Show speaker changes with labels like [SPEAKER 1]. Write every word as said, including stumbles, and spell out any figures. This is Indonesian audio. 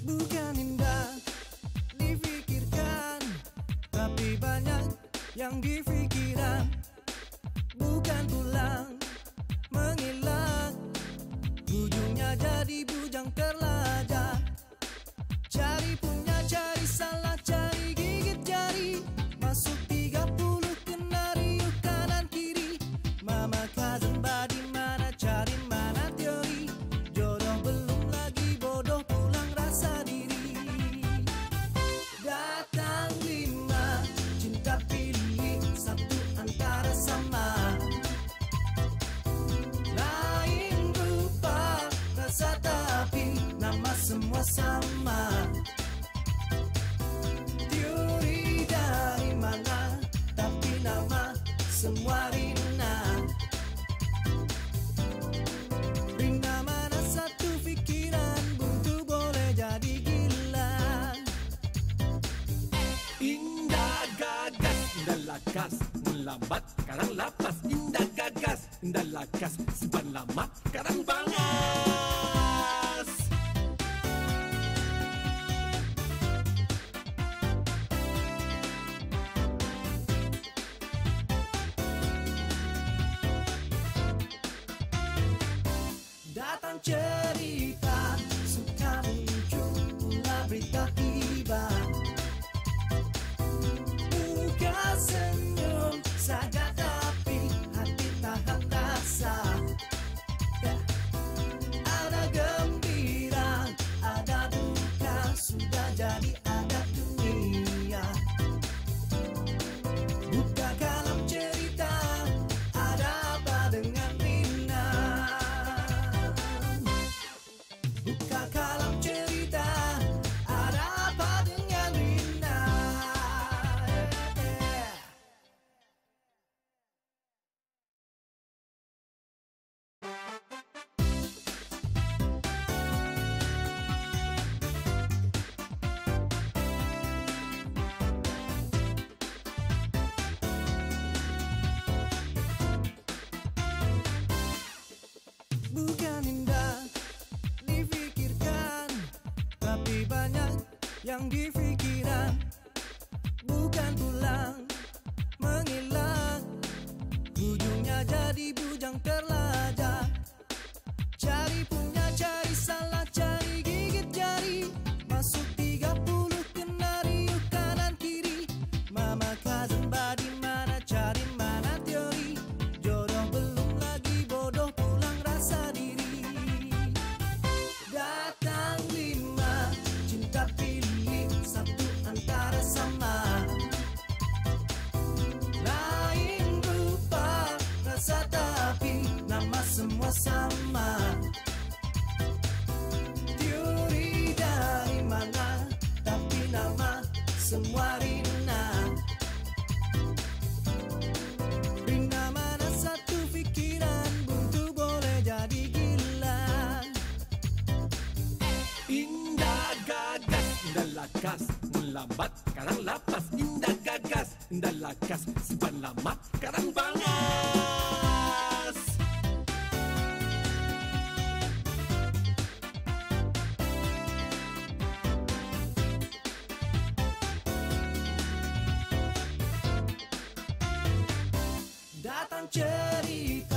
[SPEAKER 1] Bukan indah difikirkan, tapi banyak yang difikiran. Bukan pulang mengilang, ujungnya jadi bujang terlajak. Cari punya cari salah, cari gigit jari. Masuk tiga puluh kena riuh kanan kiri. Mama cousin body mana cari mana teori. Jodoh belum lagi bodoh pulang rasa diri. Datang lima, cinta pilih satu antara sama. Lain rupa, rasa tapi nama semua sama. Teori dari mana, tapi nama semua Rina. Rina mana satu pikiran, buntu boleh jadi gila.
[SPEAKER 2] Indah gagas, indah lakas, melambat karang lapas. Indah gagas, indah lakas, simpan lama karang bangas.
[SPEAKER 1] Datang cerita, suka muncul pula berita tiba. Buka senyum saja tapi hati tahan rasa. Ya. Ada gembira, ada duka, sudah jadi ada dunia. Buka kalam cerita, ada apa dengan Rina? Buka kalam cerita, ada apa dengan Rina? Yeah. Bukan indah difikirkan, tapi banyak yang difikiran. Bukan pulang mengilang, ujungnya jadi bujang terlajak. Cari punya cari salah, cari gigit jari. Masuk tiga puluh kena riuh kanan kiri. Mama cousin body mana cari mana teori. Jodoh belum lagi bodoh pulang rasa diri. Datang lima, cinta pilih satu antara sama. Lain rupa, rasa tapi nama semua sama. Teori dari mana, tapi nama semua Rina. Rina mana satu pikiran, buntu boleh jadi gila.
[SPEAKER 2] Indah gagas, indah lakas, melambat karang lapas. Indah gagas, indah lakas, simpan lama karang bangas.
[SPEAKER 1] Datang cerita,